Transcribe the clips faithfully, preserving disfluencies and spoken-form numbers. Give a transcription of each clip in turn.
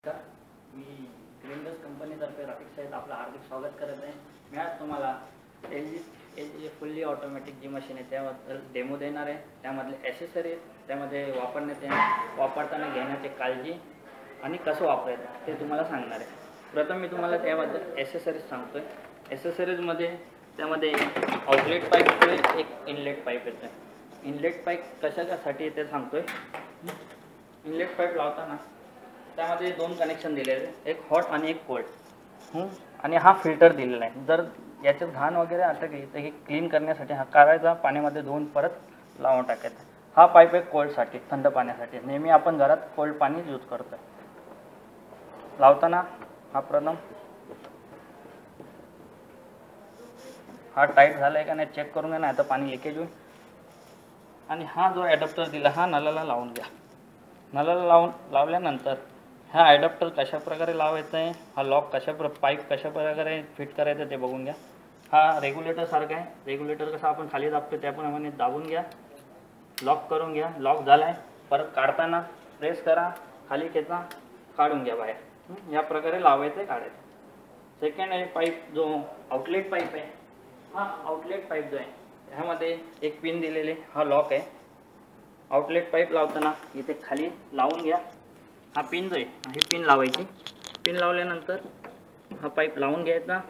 नमस्कार, मी ग्रीनबस कंपनीतर्फे रफिक साहेब आपलं हार्दिक स्वागत करत आहे. मी आज तुम्हाला L G L G fully automatic जी मशीन आहे त्याबद्दल डेमो देणार आहे. त्यामधले ॲसेसरीज, त्यामध्ये वापरण्यात येणार वापरताना घेण्याची काळजी आणि कसं वापरायचं ते तुम्हाला सांगणार आहे. प्रथम मी तुम्हाला त्याबद्दल ॲसेसरीज सांगतो आहे. ॲसेसरीजमध्ये त्यामध्ये आउटलेट पाईप येतो, एक इनलेट पाईप येतो. इनलेट पाईप कशासाठी येते सांगतो आहे. इनलेट पाईप लावताना त्यामध्ये दोन कनेक्शन दिलेले, एक हॉट आणि एक कोल्ड, आणि हा फिल्टर दिलेला आहे. जर याच्यात घाण वगैरे अटकली तर हे क्लीन करण्यासाठी हा काढायचा, पाण्यामध्ये धुवून परत लावून टाकायचा. हा पाईप आहे कोल्डसाठी, थंड पाण्यासाठी. नेहमी आपण घरात कोल्ड पाणी यूज करतो. लावताना हा प्रथम हा टाईट झाला आहे का नाही चेक करून घ्या, नाही तर पाणी लिकेज होईल. आणि हा जो ॲडॅप्टर दिला हा नळाला लावून घ्या. नळाला लावून लावल्यानंतर हा ॲडॅप्टर कशा प्रकारे लावायचा आहे, हा लॉक कशा प्र पाईप कशा प्रकारे फिट करायचं ते बघून घ्या. हा रेग्युलेटरसारखा आहे. रेग्युलेटर कसं आपण खाली दाबतो त्याप्रमाणे दाबून घ्या, लॉक करून घ्या. लॉक झाला आहे, परत काढताना प्रेस करा, खाली खेचा, काढून घ्या बाहेर. या प्रकारे लावायचं आहे, काढायचं. सेकंड आहे पाईप, जो आउटलेट पाईप आहे. हा आउटलेट पाईप जो आहे ह्यामध्ये एक पिन दिलेले, हा लॉक आहे. आउटलेट पाईप लावताना इथे खाली लावून घ्या. हा पिन जो आहे ही पिन लावायची. पिन लावल्यानंतर हा पाईप लावून घ्यायचा.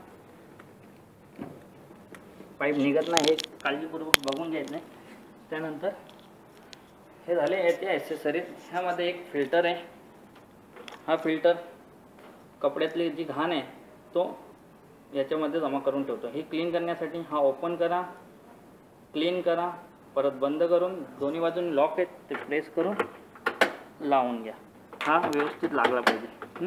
पाईप निघत नाही हे काळजीपूर्वक बघून घ्यायचं आहे. त्यानंतर हे झाले याचे ॲसेसरीज. ह्यामध्ये एक फिल्टर आहे. हा फिल्टर कपड्यातली जी घाण आहे तो याच्यामध्ये जमा करून ठेवतो. ही क्लीन करण्यासाठी हा ओपन करा, क्लीन करा, परत बंद करून दोन्ही बाजून लॉक आहेत ते प्रेस करून लावून घ्या. हा व्यवस्थित लागला पाहिजे.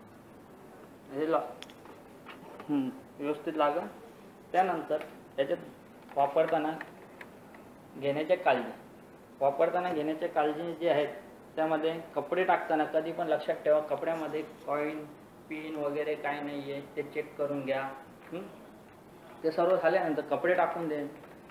हे ला व्यवस्थित लागला. त्यानंतर त्याच्यात वापरताना घेण्याच्या काळजी वापरताना घेण्याच्या काळजी जी आहेत त्यामध्ये कपडे टाकताना कधी पण लक्षात ठेवा, कपड्यामध्ये कॉईन पिन वगैरे काय नाही आहे ते चेक करून घ्या. ते सर्व झाल्यानंतर कपडे टाकून दे.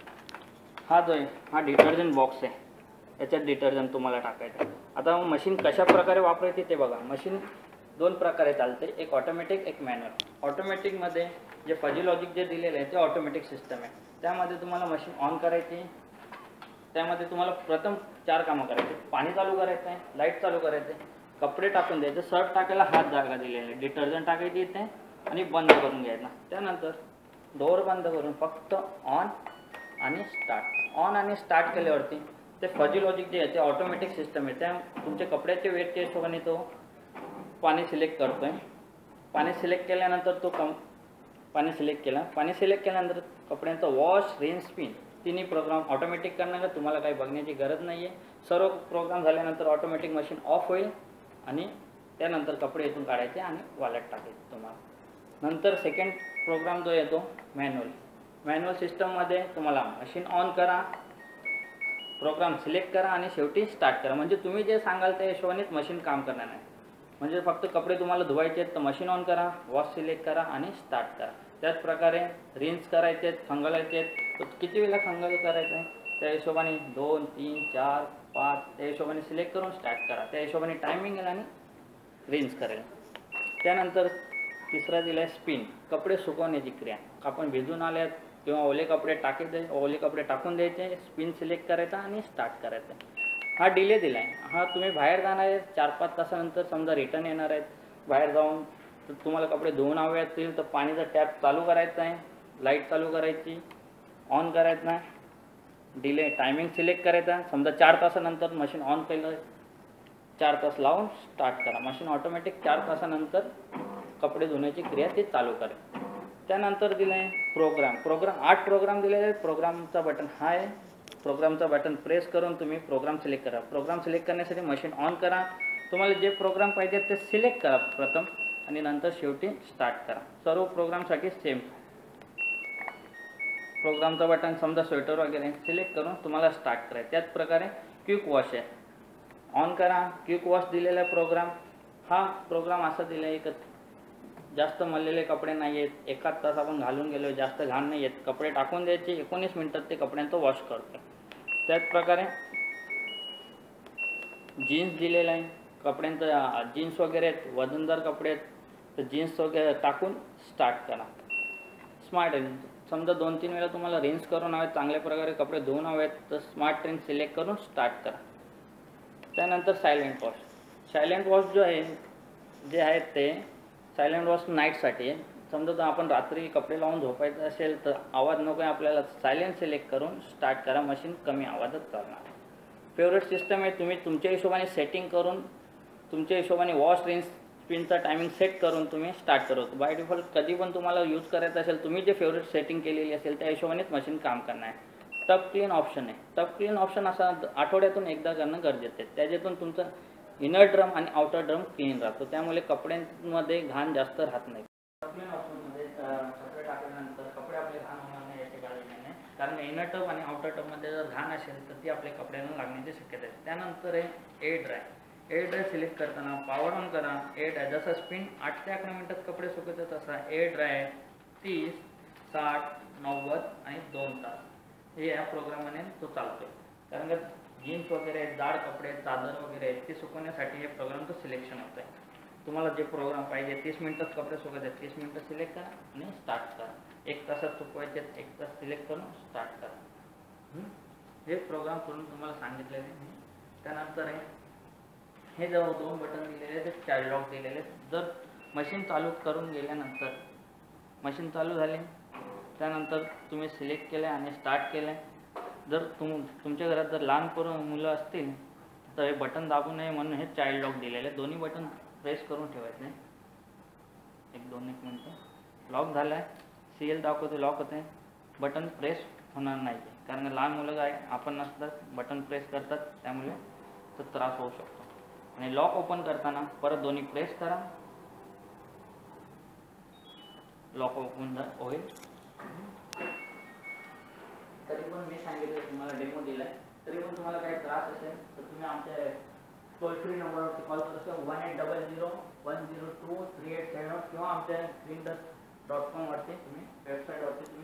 हा जो आहे हा डिटर्जंट बॉक्स आहे. याच्यात डिटर्जंट तुम्हाला टाकायचं. आता मशीन कशा प्रकारे वापरायची ते बघा. मशीन दोन प्रकारे चालते, एक ऑटोमॅटिक, एक मॅन्युअल. ऑटोमॅटिकमध्ये जे फजी लॉजिक जे दिलेलं आहे ते ऑटोमॅटिक सिस्टम आहे. त्यामध्ये तुम्हाला मशीन ऑन करायची. त्यामध्ये तुम्हाला प्रथम चार कामं करायची. पाणी चालू करायचं आहे, लाईट चालू करायचं आहे, कपडे टाकून द्यायचे, सर्फ टाकायला हात जागा दिलेला आहे, डिटर्जंट टाकायची इथे आणि बंद करून घ्यायचा. त्यानंतर डोअर बंद करून फक्त ऑन आणि स्टार्ट. ऑन आणि स्टार्ट केल्यावरती ते फजी लॉजिक जे आहे ते ऑटोमॅटिक सिस्टम आहे. त्या तुमच्या कपड्याचे वेटच्या हिशोबाने तो पाणी सिलेक्ट करतो आहे. पाणी सिलेक्ट केल्यानंतर तो कम पाणी सिलेक्ट केला पाणी सिलेक्ट केल्यानंतर कपड्यांचा वॉश, रिन्स, स्पिन तिन्ही प्रोग्राम ऑटोमॅटिक करणार. तुम्हाला काही बघण्याची गरज नाही आहे. सर्व प्रोग्राम झाल्यानंतर ऑटोमॅटिक मशीन ऑफ होईल आणि त्यानंतर कपडे इथून काढायचे आणि वाळत टाकायचे तुम्हाला. नंतर सेकंड प्रोग्राम जो येतो मॅन्युअल. मॅन्युअल सिस्टममध्ये तुम्हाला मशीन ऑन करा, प्रोग्राम सिलेक्ट करा आणि शेवटी स्टार्ट करा. म्हणजे तुम्ही जे सांगाल त्या हिशोबानेच मशीन काम करणार नाही. म्हणजे फक्त कपडे तुम्हाला धुवायचे आहेत तर मशीन ऑन करा, वॉश सिलेक्ट करा आणि स्टार्ट करा. त्याच प्रकारे रिन्स करायचे आहेत, खंगालायचे आहेत, तर किती वेळेला खंगाल करायचं आहे त्या हिशोबाने दोन, तीन, चार, पाच त्या हिशोबाने सिलेक्ट करून स्टार्ट करा. त्या हिशोबाने टायमिंग येईल आणि रिन्स करेल. त्यानंतर तिसरा दिला आहे स्पिन, कपडे सुकवण्याची क्रिया. आपण भिजून आल्यात किंवा ओले कपडे टाकायचे, ओले कपडे टाकून द्यायचे, स्पिन सिलेक्ट करायचा आणि स्टार्ट करायचं. हा डिले दिला आहे. हा तुम्ही बाहेर जाणार आहे, चार पाच तासानंतर समजा रिटर्न येणार आहेत, बाहेर जाऊन तर तुम्हाला कपडे धुवून हवे असतील तर पाणीचा टॅप चालू करायचा आहे, लाईट चालू करायची, ऑन करायचं नाही, डिले टायमिंग सिलेक्ट करायचा. समजा चार तासानंतर मशीन ऑन केलं, चार तास लावून स्टार्ट करा. मशीन ऑटोमॅटिक चार तासानंतर कपडे धुण्याची क्रिया ते चालू करेल. त्यानंतर दिलं आहे प्रोग्राम. प्रोग्राम आठ प्रोग्राम दिलेले आहेत. प्रोग्रामचा बटन हा आहे. प्रोग्रामचा बटन प्रेस करून तुम्ही प्रोग्राम सिलेक्ट करा. प्रोग्राम सिलेक्ट करण्यासाठी मशीन ऑन करा. तुम्हाला जे प्रोग्राम पाहिजे ते सिलेक्ट करा प्रथम आणि नंतर शेवटी स्टार्ट करा. सर्व प्रोग्रामसाठी सेम. प्रोग्रामचा बटन समजा स्वेटर वगैरे सिलेक्ट करून तुम्हाला स्टार्ट करायचं. त्याच प्रकारे क्विक वॉश आहे, ऑन करा. क्विक वॉश दिलेला प्रोग्राम. हा प्रोग्राम असा दिला आहे की जास्त मळलेले कपडे नाही आहेत, एकाच तास आपण घालून गेलो, जास्त घाण नाही आहेत, कपडे टाकून द्यायचे, एकोणीस मिनिटात ते कपड्यांचं वॉश करतो. त्याच प्रकारे जीन्स दिलेला आहे, कपड्यांचं जीन्स वगैरे आहेत, वजनदार कपडे आहेत, तर जीन्स वगैरे टाकून स्टार्ट करा. स्मार्ट रेंज समजा दोन तीन वेळा तुम्हाला रेंज करून हवेत, चांगल्या प्रकारे कपडे धुवून हवेत, तर स्मार्ट रेंज सिलेक्ट करून स्टार्ट करा. त्यानंतर सायलेंट वॉश. सायलेंट वॉश जो आहे जे आहेत ते सायलेंट वॉश नाईटसाठी आहे. समजा जर आपण रात्री कपडे लावून झोपायचं असेल तर आवाज नको आहे आपल्याला, सायलेंट सिलेक्ट करून स्टार्ट करा. मशीन कमी आवाजात चालणार. फेवरेट सिस्टम आहे, तुम्ही तुमच्या हिशोबाने सेटिंग करून तुमच्या हिशोबाने वॉश रेंज स्पिनचा टायमिंग सेट करून तुम्ही स्टार्ट करतो. बाय डिफॉल्ट कधी पण तुम्हाला यूज करायचं असेल, तुम्ही जे फेवरेट सेटिंग केलेली असेल त्या हिशोबानेच मशीन काम करणार आहे. टप क्लीन ऑप्शन आहे. टप क्लीन ऑप्शन असा आठवड्यातून एकदा करणं गरजेचं आहे. त्याच्यातून तुमचं इनर ड्रम आणि आउटर ड्रम क्लीन राहतो, त्यामुळे कपड्यांमध्ये घाण जास्त राहत नाही. टप क्लीन ऑप्शनमध्ये कपडे टाकल्यानंतर कपडे आपले घाण होणार नाही याची काळजी नाही, कारण इनर टब आणि आउटर टबमध्ये जर घाण असेल तर ती आपल्या कपड्यांना लागण्याची शक्यता आहे. त्यानंतर आहे air dry. Air dry select करताना पॉवर ऑन करा. एअर ड्राय जसा स्पिन आठ ते अकरा मिनिटात कपडे सुकवतात तसा एअर ड्राय तीस, साठ, नव्वद आणि दोन तास हे या प्रोग्रामाने तो चालतो. कारण का जीन्स वगैरे जाड कपडे, चादर वगैरे आहेत ते सुकवण्यासाठी हे प्रोग्रामचं सिलेक्शन होतं आहे. तुम्हाला जे प्रोग्राम पाहिजे तीस मिनिटात कपडे सुकवायचे आहेत, तीस मिनिटं सिलेक्ट करा आणि स्टार्ट करा. एक तासात सुकवायचे आहेत, एक तास सिलेक्ट करून स्टार्ट करा. हे प्रोग्राम करून तुम्हाला सांगितलेले आहे. त्यानंतर आहे हे जवळ दोन बटन दिलेले आहेत, चाइल्ड लॉक दिलेले आहेत. जर मशीन चालू करून गेल्यानंतर मशीन चालू झाली त्यानंतर तुम्ही सिलेक्ट केलं आणि स्टार्ट केलं. जर तुम तुमच्या घरात जर लहान पोरं मुलं असतील तर हे बटन दाबू नये म्हणून हे चाइल्ड लॉक दिलेले आहे. दोन्ही बटन प्रेस करून ठेवायचे. एक दोन एक मिनटं लॉक झालं आहे, सी एल दाखवते लॉक होते, बटन प्रेस होणार नाही कारण लहान मुलं काय आपण नसतात बटन प्रेस करतात, त्यामुळे तो त्रास होऊ शकतो. आणि लॉक ओपन करताना परत दोन्ही प्रेस करा, लॉक ओपन होईल. तरी पण मी सांगितलं तुम्हाला डेमो दिलाय, तरी पण तुम्हाला काही त्रास असेल तर तुम्ही आमच्या टोल फ्री नंबरवरती कॉल करू, one eight double zero one zero two three eight seven किंवा आमच्या ग्रीन डस्ट डॉट कॉमवरती तुम्ही वेबसाईटवरती तुम्ही